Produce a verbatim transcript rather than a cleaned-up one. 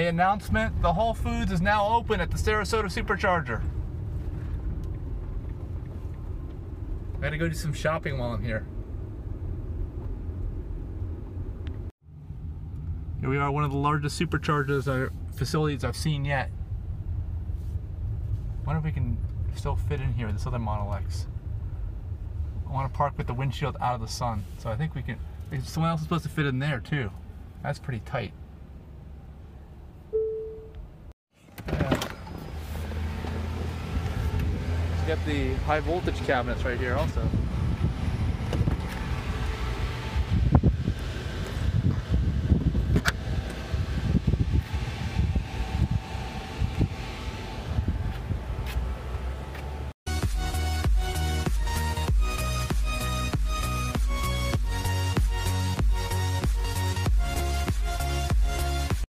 A announcement, the Whole Foods is now open at the Sarasota SuperCharger. I gotta go do some shopping while I'm here. Here we are, one of the largest SuperChargers or facilities I've seen yet. I wonder if we can still fit in here with this other Model X. I want to park with the windshield out of the sun, so I think we can. Someone else is supposed to fit in there too. That's pretty tight. Yeah. You got the high voltage cabinets right here also.